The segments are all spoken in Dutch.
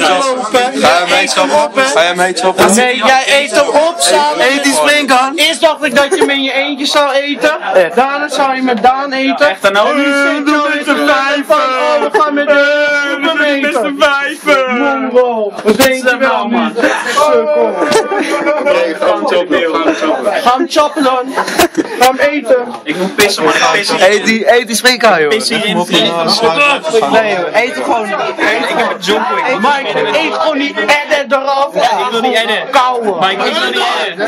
Ga je mee choppen? Ga je mee choppen? Nee, jij eet hem op samen. Eet die springkan. Eerst dacht ik dat je hem in je eentje zou eten. Daarna zou je met Daan eten. Echt dan ook? Nu zit je met de vijf. Oh, we gaan met de vijven. Mongo. Wat denk je wel, man? Sukkel. Ga hem choppen dan. Ga hem eten. Ik moet pissen, maar pissen. Eet die springkan, joh. Pissen hierin. Nee, joh. Eet hem gewoon. Ik heb een jonko. Mike, eet gewoon die edit eraf. Ik wil niet edden. Kauwen. Maar ik wil niet edden.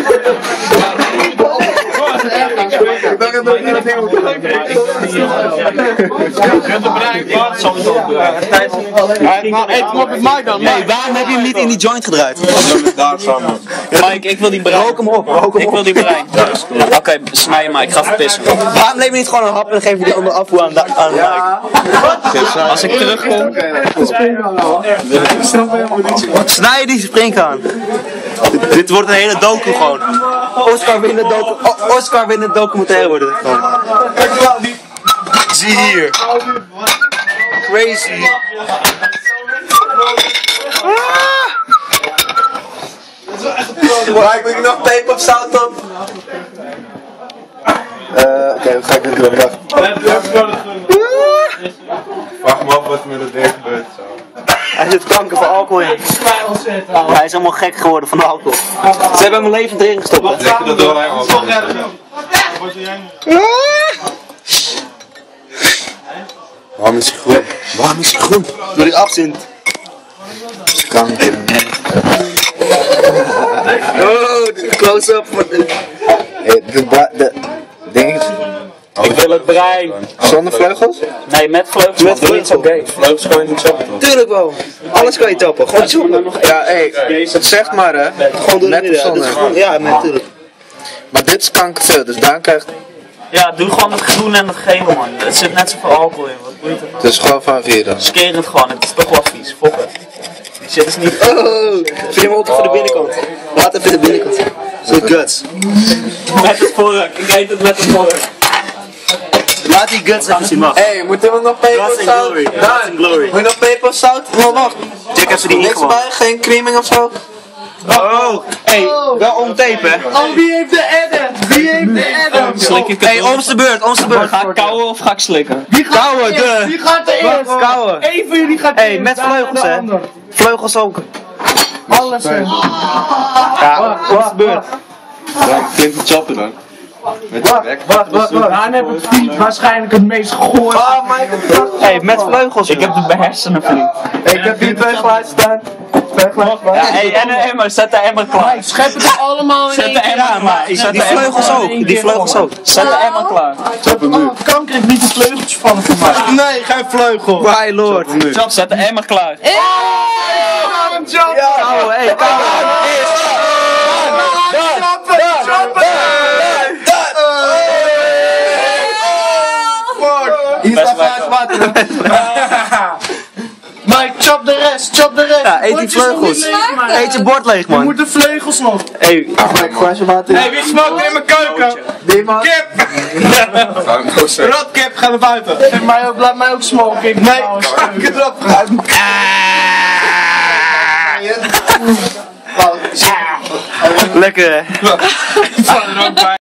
Eet hem op het mic dan. Nee, waarom heb je hem niet in die joint gedraaid? Mike, ik wil die brein. Rook hem op. Ik wil die brein. Oké, snij je maar, ik ga even pissen. Waarom neem je niet gewoon een hap en dan geef je die andere afvoer aan Mike? Als ik terugkom. Snij die springkan. Dit wordt een hele docu gewoon. Oscar wint het documentaire worden dit gewoon. Zie hier. Crazy. Waar moet ik nog tape of zout op? Oké, wat ga ik nu doen? Vraag me af wat er met het ding gebeurt. Hij zit kanker van alcohol in. Hij is helemaal gek geworden van de alcohol. Ze hebben hem levend erin gestopt. Denk je dat door hij al? Waarom is hij groen? Waarom is hij groen? Door die absint. Kanker. Oh, de close-up van de... De ding. Ik wil het brein. Zonder vleugels? Nee, met vleugels. Met vleugels. Oké. Vleugels kan je niet choppen toch? Tuurlijk wel. Alles kan je tappen. Gewoon zoeken. Ja, het zegt maar hè. Gewoon door de Met of midden. zonder? Ja, natuurlijk. Maar dit is kankerveel, dus daar krijgt... Ja, doe gewoon het groen en het gele, man. Er zit net zoveel alcohol in. Wat boeit het? Het is gewoon van 4 dan. Skeer het gewoon, het is toch wel vies. Fok het. Shit is niet... Oh, vind je hem op voor de binnenkant? Laat even de binnenkant. Zo guts. Met het vork. Ik eet het met het vork. Laat die guts even zien, mag. Hé, moeten we nog peper of zout? Glory. Moet je nog peper of zout? Oh, wacht. Check even die Niks ingewand. bij? Geen creaming of zo? Oh, hey, wel on tape hè. Oh, wie heeft de edit? Wie heeft de edit? Slik ik het Hey, om de beurt, om de beurt. Ga ik kauwen of ga ik slikken? Wie gaat Kauwen, er eerst? de. Wie gaat er eerst? Kauwen. Eén van jullie gaat Hey, eerst, met daarna vleugels de hè. ander. Vleugels ook. Alles hè. Ja, om de beurt. Ja, klinkt het choppen dan. Wacht. Daan heeft het vriend waarschijnlijk het meest gehoord. Hey, met vleugels. Ik heb de hersenen, vriend. Ik heb hier 2 glazen staan. 2 glazen Ja, hey, en een emmer. Zet de emmer klaar. Schep het er allemaal in Zet één de keer. emmer maar. Zet Die de emmer vleugels klaar. ook. Die vleugels ook. Zet de emmer klaar. Kanker heeft niet de vleugeltjes van voor mij. Nee, geen vleugel. My lord. Zet de emmer klaar. Kauwen, hey, kauwen. Hier staat 5 water. Mike, chop de rest. Ja, eet die vleugels. Eet je bord leeg, Je man. moet de vleugels nog. Hey, Glaasje water. Hey, wie smokte in mijn keuken? Die man. Kip! Rotkip, ga naar buiten. Laat mij ook smoken. Nee, ik het erop uit. lekker hè.